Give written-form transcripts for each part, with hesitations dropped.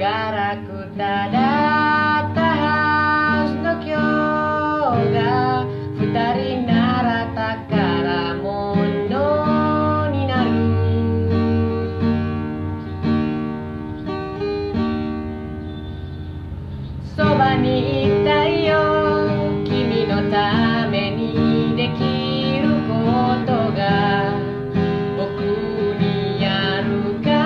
ガラクタだったはずの今日が二人なら宝物になる。そばにいたいよ君のためにできることが僕にあるか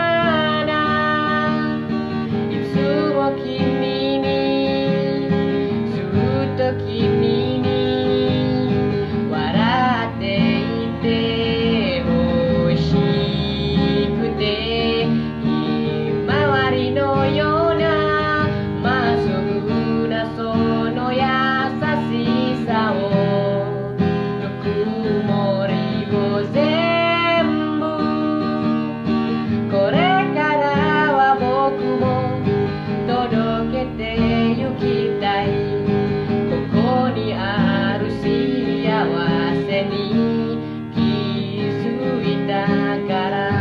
な。いつも君にずっと君に笑っていて欲しくてひまわりのようなまっすぐなその優しさをぬくもりを全部これからは僕も届けてゆきたい。ここにある幸せに気づいたから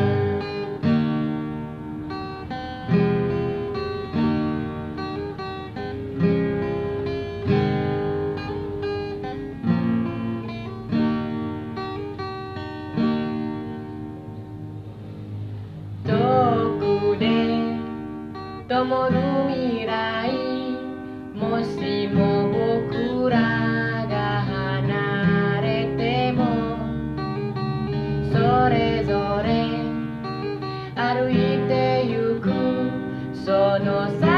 遠くで灯る未来もしも僕らが離れてもそれぞれ歩いてゆくその先